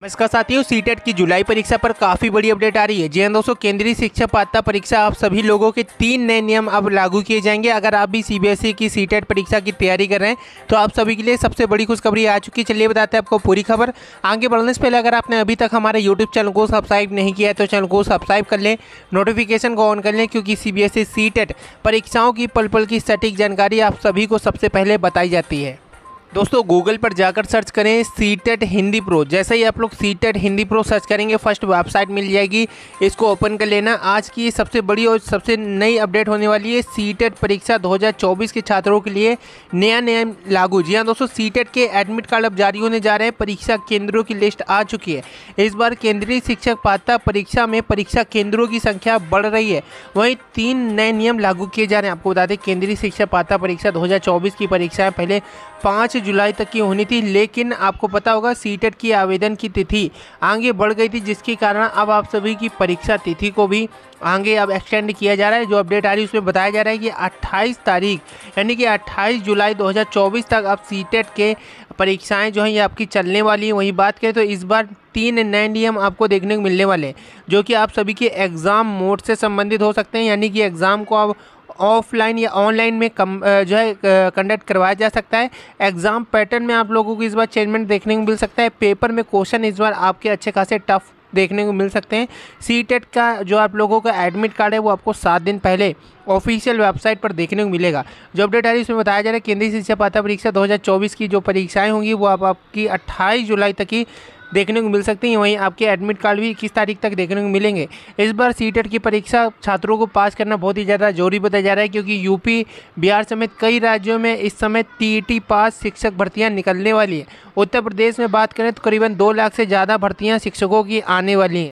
नमस्कार साथियों, सीटेट की जुलाई परीक्षा पर काफ़ी बड़ी अपडेट आ रही है। जी हाँ दोस्तों, केंद्रीय शिक्षक पात्रता परीक्षा आप सभी लोगों के 3 नए नियम अब लागू किए जाएंगे। अगर आप भी सीबीएसई की सीटेट परीक्षा की तैयारी कर रहे हैं तो आप सभी के लिए सबसे बड़ी खुशखबरी आ चुकी है। चलिए बताते हैं आपको पूरी खबर। आगे बढ़ने से पहले अगर आपने अभी तक हमारे यूट्यूब चैनल को सब्सक्राइब नहीं किया है तो चैनल को सब्सक्राइब कर लें, नोटिफिकेशन को ऑन कर लें, क्योंकि सीबीएसई सीटेट परीक्षाओं की पल पल की सटीक जानकारी आप सभी को सबसे पहले बताई जाती है। दोस्तों गूगल पर जाकर सर्च करें सीटेट हिंदी प्रो। जैसे ही आप लोग सीटेट हिंदी प्रो सर्च करेंगे फर्स्ट वेबसाइट मिल जाएगी, इसको ओपन कर लेना। आज की सबसे बड़ी और सबसे नई अपडेट होने वाली है। सीटेट परीक्षा 2024 के छात्रों के लिए नया नियम लागू। जी हाँ दोस्तों, सीटेट के एडमिट कार्ड अब जारी होने जा रहे हैं। परीक्षा केंद्रों की लिस्ट आ चुकी है। इस बार केंद्रीय शिक्षक पात्रता परीक्षा में परीक्षा केंद्रों की संख्या बढ़ रही है। वहीं 3 नए नियम लागू किए जा रहे हैं। आपको बता दें, केंद्रीय शिक्षक पात्रता परीक्षा 2024 की परीक्षाएं पहले 5 जुलाई तक की होनी थी, लेकिन आपको पता होगा सीटेट की आवेदन की तिथि आगे बढ़ गई थी, जिसके कारण अब आप सभी की परीक्षा तिथि को भी आगे अब एक्सटेंड किया जा रहा है। जो अपडेट आ रही है उसमें बताया जा रहा है कि 28 तारीख यानी कि 28 जुलाई 2024 तक अब सीटेट के परीक्षाएं जो हैं ये आपकी चलने वाली हैं। वहीं बात करें तो इस बार 3 नए नियम आपको देखने को मिलने वाले हैं, जो कि आप सभी के एग्ज़ाम मोड से संबंधित हो सकते हैं। यानी कि एग्ज़ाम को आप ऑफलाइन या ऑनलाइन में जो है कंडक्ट करवाया जा सकता है। एग्ज़ाम पैटर्न में आप लोगों को इस बार चेंजमेंट देखने को मिल सकता है। पेपर में क्वेश्चन इस बार आपके अच्छे खासे टफ देखने को मिल सकते हैं। सीटेट का जो आप लोगों का एडमिट कार्ड है वो आपको 7 दिन पहले ऑफिशियल वेबसाइट पर देखने को मिलेगा। जो अपडेट आ रही है उसमें बताया जा रहा है केंद्रीय शिक्षक पात्रता परीक्षा 2024 की जो परीक्षाएं होंगी वो आपकी 28 जुलाई तक ही देखने को मिल सकती हैं। वहीं आपके एडमिट कार्ड भी 21 तारीख तक देखने को मिलेंगे। इस बार सीटेट की परीक्षा छात्रों को पास करना बहुत ही ज़्यादा जरूरी बताया जा रहा है, क्योंकि यूपी, बिहार समेत कई राज्यों में इस समय टीईटी पास शिक्षक भर्तियां निकलने वाली है। उत्तर प्रदेश में बात करें तो करीबन 2 लाख से ज़्यादा भर्तियां शिक्षकों की आने वाली हैं।